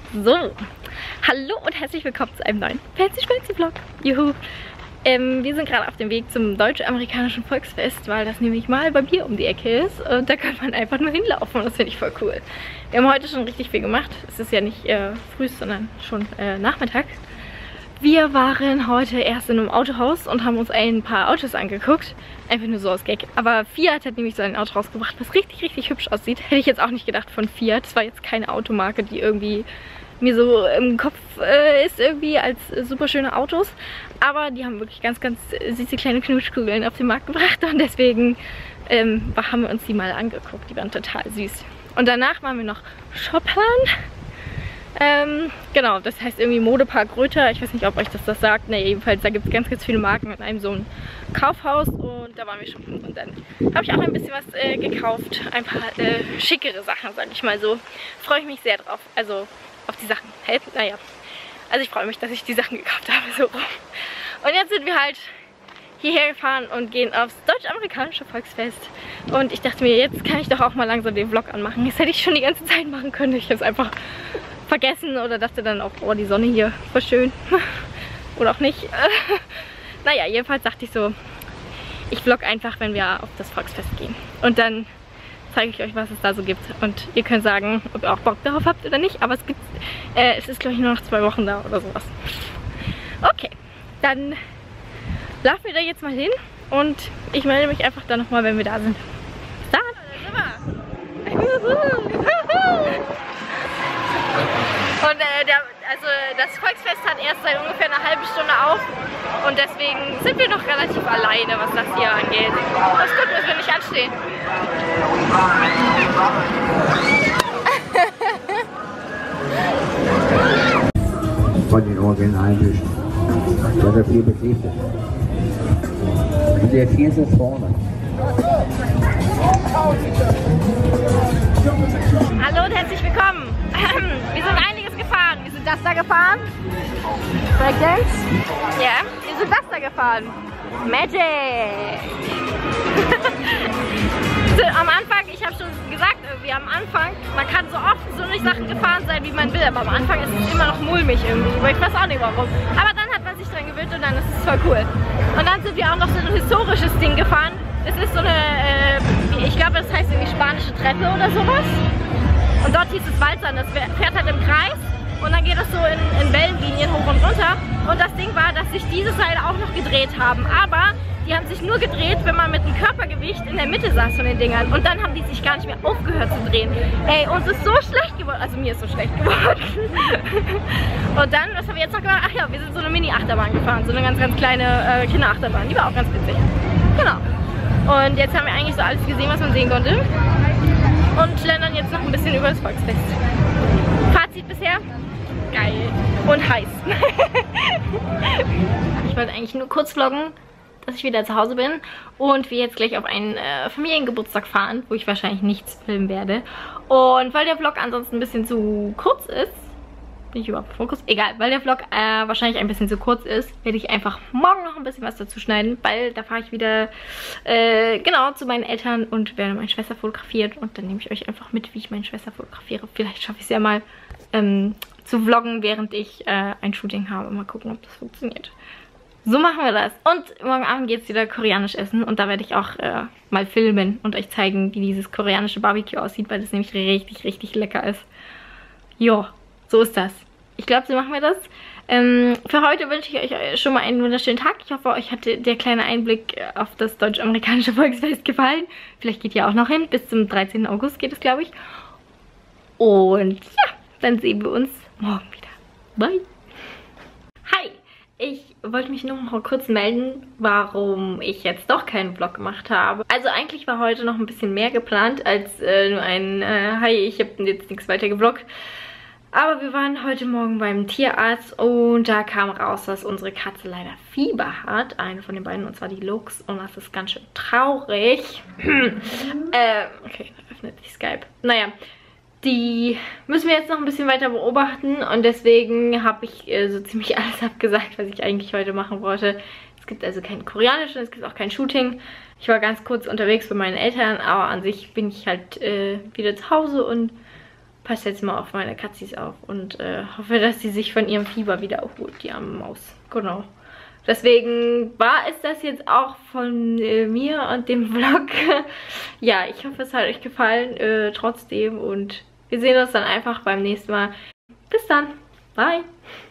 So, hallo und herzlich willkommen zu einem neuen Fancy Schmancy Vlog. Juhu! Wir sind gerade auf dem Weg zum deutsch-amerikanischen Volksfest, weil das nämlich mal bei mir um die Ecke ist und da kann man einfach nur hinlaufen und das finde ich voll cool. Wir haben heute schon richtig viel gemacht. Es ist ja nicht früh, sondern schon Nachmittag. Wir waren heute erst in einem Autohaus und haben uns ein paar Autos angeguckt. Einfach nur so aus Gag. Aber Fiat hat nämlich so ein Auto rausgebracht, was richtig, richtig hübsch aussieht. Hätte ich jetzt auch nicht gedacht von Fiat. Das war jetzt keine Automarke, die irgendwie mir so im Kopf ist irgendwie als super schöne Autos. Aber die haben wirklich ganz, ganz süße kleine Knutschkugeln auf den Markt gebracht. Und deswegen haben wir uns die mal angeguckt. Die waren total süß. Und danach waren wir noch shoppern. Genau, das heißt irgendwie Modepark Röther. Ich weiß nicht, ob euch das sagt. Ne, jedenfalls, da gibt es ganz, ganz viele Marken in einem so ein Kaufhaus und da waren wir schon. Und dann habe ich auch ein bisschen was gekauft. Ein paar schickere Sachen, sage ich mal so. Freue ich mich sehr drauf. Also auf die Sachen. Naja. Also ich freue mich, dass ich die Sachen gekauft habe. So rum. Und jetzt sind wir halt hierher gefahren und gehen aufs deutsch-amerikanische Volksfest. Und ich dachte mir, jetzt kann ich doch auch mal langsam den Vlog anmachen. Das hätte ich schon die ganze Zeit machen können. Ich habe es einfach vergessen oder dachte dann auch, oh, die Sonne hier, voll schön. Oder auch nicht. Naja, jedenfalls dachte ich so, ich vlog einfach, wenn wir auf das Volksfest gehen. Und dann zeige ich euch, was es da so gibt. Und ihr könnt sagen, ob ihr auch Bock darauf habt oder nicht. Aber es ist, glaube ich, nur noch 2 Wochen da oder sowas. Okay, dann laufen wir da jetzt mal hin. Und ich melde mich einfach dann nochmal, wenn wir da sind. Bis dann! Und das Volksfest hat erst seit ungefähr einer halben Stunde auf und deswegen sind wir noch relativ alleine, was das hier angeht. Das gut, dass wir nicht anstehen. Von den Orgeln einmischen, weil das hier beklebt ist. Und der Vier ist vorne. Hallo und herzlich willkommen. Wir sind einiges gefahren. Wir sind das da gefahren. Breakdance? Ja. Wir sind das da gefahren. Magic. So, am Anfang, ich habe schon gesagt, irgendwie am Anfang, man kann so oft so nicht Sachen gefahren sein, wie man will, aber am Anfang ist es immer noch mulmig irgendwie. Aber ich weiß auch nicht warum. Aber dann hat man sich dran gewöhnt und dann ist es voll cool. Und dann sind wir auch noch so ein historisches Ding gefahren. Es ist so eine, ich glaube, das heißt irgendwie spanische Treppe oder sowas. Und dort hieß es Walzern, das fährt halt im Kreis und dann geht das so in Wellenlinien hoch und runter. Und das Ding war, dass sich diese Seile auch noch gedreht haben. Aber die haben sich nur gedreht, wenn man mit dem Körpergewicht in der Mitte saß von den Dingern. Und dann haben die sich gar nicht mehr aufgehört zu drehen. Ey, uns ist so schlecht geworden. Also mir ist so schlecht geworden. Und dann, was haben wir jetzt noch gemacht? Ach ja, wir sind so eine Mini-Achterbahn gefahren. So eine ganz, ganz kleine Kinderachterbahn. Die war auch ganz witzig. Genau. Und jetzt haben wir eigentlich so alles gesehen, was man sehen konnte. Und schlendern jetzt noch ein bisschen über das Volksfest. Fazit bisher? Geil. Und heiß. Ich wollte eigentlich nur kurz vloggen, dass ich wieder zu Hause bin. Und wir jetzt gleich auf einen Familiengeburtstag fahren, wo ich wahrscheinlich nichts filmen werde. Und weil der Vlog ansonsten ein bisschen zu kurz ist, bin ich überhaupt Fokus? Egal, weil der Vlog wahrscheinlich ein bisschen zu kurz ist, werde ich einfach morgen noch ein bisschen was dazu schneiden, weil da fahre ich wieder genau zu meinen Eltern und werde meine Schwester fotografieren und dann nehme ich euch einfach mit, wie ich meine Schwester fotografiere. Vielleicht schaffe ich es ja mal zu vloggen, während ich ein Shooting habe. Mal gucken, ob das funktioniert. So machen wir das. Und morgen Abend geht es wieder koreanisch essen und da werde ich auch mal filmen und euch zeigen, wie dieses koreanische Barbecue aussieht, weil das nämlich richtig, richtig lecker ist. Jo. So ist das. Ich glaube, so machen wir das. Für heute wünsche ich euch schon mal einen wunderschönen Tag. Ich hoffe, euch hat der kleine Einblick auf das deutsch-amerikanische Volksfest gefallen. Vielleicht geht ihr auch noch hin. Bis zum 13. August geht es, glaube ich. Und ja, dann sehen wir uns morgen wieder. Bye. Hi. Ich wollte mich nur noch kurz melden, warum ich jetzt doch keinen Vlog gemacht habe. Also eigentlich war heute noch ein bisschen mehr geplant als nur ein Hi, ich habe jetzt nichts weiter gevloggt. Aber wir waren heute Morgen beim Tierarzt und da kam raus, dass unsere Katze leider Fieber hat. Eine von den beiden, und zwar die Lux. Und das ist ganz schön traurig. Okay, da öffnet sich Skype. Naja, die müssen wir jetzt noch ein bisschen weiter beobachten. Und deswegen habe ich so ziemlich alles abgesagt, was ich eigentlich heute machen wollte. Es gibt also kein Koreanischen, es gibt auch kein Shooting. Ich war ganz kurz unterwegs bei meinen Eltern, aber an sich bin ich halt wieder zu Hause und passe jetzt mal auf meine Katzis auf und hoffe, dass sie sich von ihrem Fieber wieder erholt, die arme Maus. Genau. Deswegen war es das jetzt auch von mir und dem Vlog. Ja, ich hoffe, es hat euch gefallen trotzdem und wir sehen uns dann einfach beim nächsten Mal. Bis dann. Bye.